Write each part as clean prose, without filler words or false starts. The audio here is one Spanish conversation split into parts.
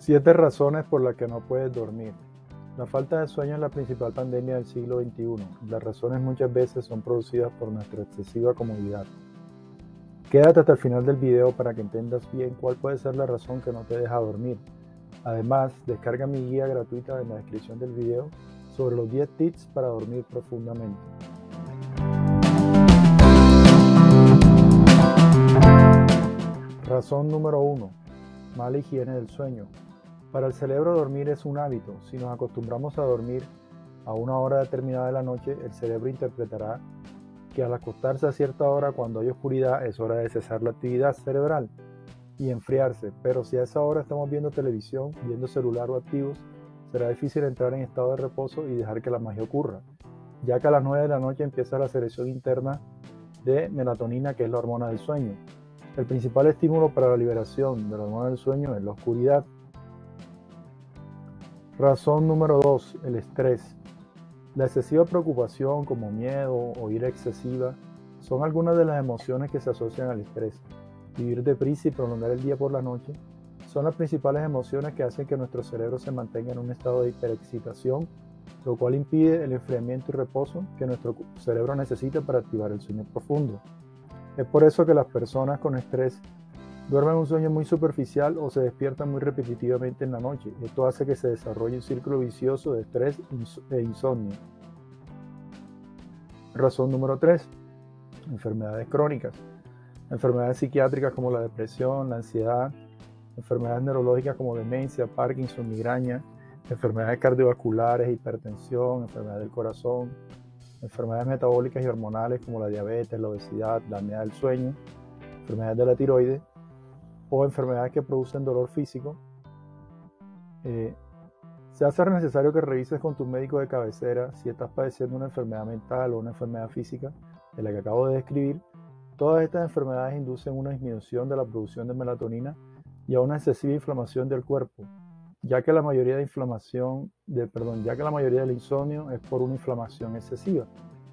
7 razones por las que no puedes dormir. La falta de sueño es la principal pandemia del siglo XXI. Las razones muchas veces son producidas por nuestra excesiva comodidad. Quédate hasta el final del video para que entendas bien cuál puede ser la razón que no te deja dormir. Además, descarga mi guía gratuita en la descripción del video sobre los 10 tips para dormir profundamente. Razón número 1. Mala higiene del sueño. Para el cerebro dormir es un hábito. Si nos acostumbramos a dormir a una hora determinada de la noche, el cerebro interpretará que al acostarse a cierta hora cuando hay oscuridad es hora de cesar la actividad cerebral y enfriarse. Pero si a esa hora estamos viendo televisión, viendo celular o activos, será difícil entrar en estado de reposo y dejar que la magia ocurra, ya que a las 9 de la noche empieza la secreción interna de melatonina, que es la hormona del sueño. El principal estímulo para la liberación de la hormona del sueño es la oscuridad. Razón número 2. El estrés. La excesiva preocupación, como miedo o ira excesiva, son algunas de las emociones que se asocian al estrés. Vivir deprisa y prolongar el día por la noche son las principales emociones que hacen que nuestro cerebro se mantenga en un estado de hiperexcitación, lo cual impide el enfriamiento y reposo que nuestro cerebro necesita para activar el sueño profundo. Es por eso que las personas con estrés duermen un sueño muy superficial o se despiertan muy repetitivamente en la noche. Esto hace que se desarrolle un círculo vicioso de estrés e insomnio. Razón número 3. Enfermedades crónicas. Enfermedades psiquiátricas como la depresión, la ansiedad, enfermedades neurológicas como demencia, Parkinson, migraña, enfermedades cardiovasculares, hipertensión, enfermedades del corazón, enfermedades metabólicas y hormonales como la diabetes, la obesidad, la apnea del sueño, enfermedades de la tiroides o enfermedades que producen dolor físico. Se hace necesario que revises con tu médico de cabecera si estás padeciendo una enfermedad mental o una enfermedad física de la que acabo de describir. Todas estas enfermedades inducen una disminución de la producción de melatonina y a una excesiva inflamación del cuerpo, ya que la mayoría del insomnio es por una inflamación excesiva.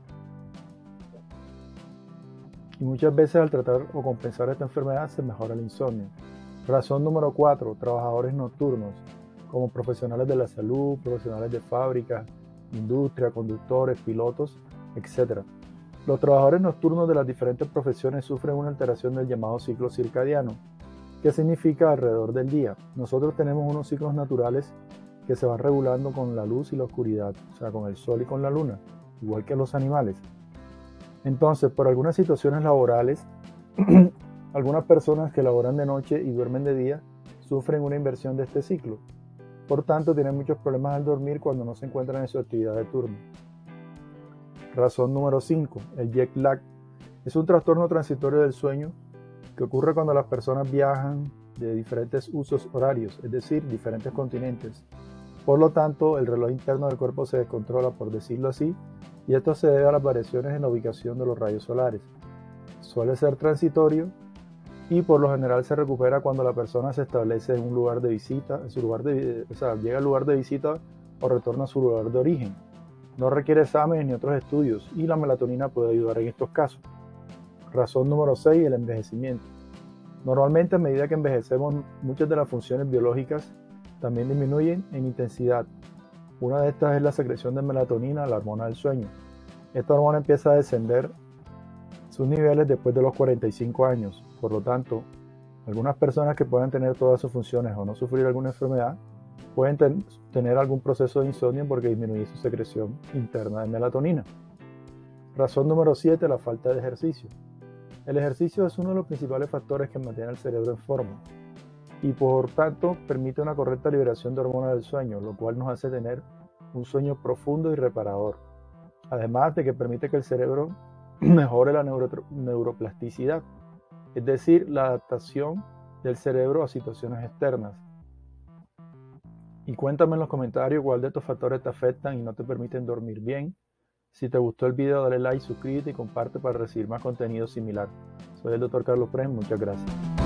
Y muchas veces al tratar o compensar esta enfermedad se mejora el insomnio. Razón número 4. Trabajadores nocturnos, como profesionales de la salud, profesionales de fábrica, industria, conductores, pilotos, etc. Los trabajadores nocturnos de las diferentes profesiones sufren una alteración del llamado ciclo circadiano, que significa alrededor del día. Nosotros tenemos unos ciclos naturales que se van regulando con la luz y la oscuridad, o sea, con el sol y con la luna, igual que los animales. Entonces, por algunas situaciones laborales, algunas personas que laboran de noche y duermen de día sufren una inversión de este ciclo. Por tanto, tienen muchos problemas al dormir cuando no se encuentran en su actividad de turno. Razón número 5. El jet lag. Es un trastorno transitorio del sueño que ocurre cuando las personas viajan de diferentes usos horarios, es decir, diferentes continentes. Por lo tanto, el reloj interno del cuerpo se descontrola, por decirlo así, y esto se debe a las variaciones en la ubicación de los rayos solares. Suele ser transitorio y por lo general se recupera cuando la persona se establece en un lugar de visita, llega al lugar de visita o retorna a su lugar de origen. No requiere exámenes ni otros estudios y la melatonina puede ayudar en estos casos. Razón número 6. El envejecimiento. Normalmente a medida que envejecemos, muchas de las funciones biológicas también disminuyen en intensidad. Una de estas es la secreción de melatonina, la hormona del sueño. Esta hormona empieza a descender sus niveles después de los 45 años. Por lo tanto, algunas personas que puedan tener todas sus funciones o no sufrir alguna enfermedad pueden tener algún proceso de insomnio porque disminuye su secreción interna de melatonina. Razón número 7. La falta de ejercicio. El ejercicio es uno de los principales factores que mantiene el cerebro en forma y por tanto permite una correcta liberación de hormonas del sueño, lo cual nos hace tener un sueño profundo y reparador. Además de que permite que el cerebro mejore la neuroplasticidad, es decir, la adaptación del cerebro a situaciones externas. Y cuéntame en los comentarios cuál de estos factores te afectan y no te permiten dormir bien. Si te gustó el video, dale like, suscríbete y comparte para recibir más contenido similar. Soy el Dr. Carlos Pren, muchas gracias.